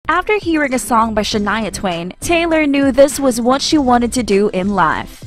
After hearing a song by Shania Twain, Taylor knew this was what she wanted to do in life.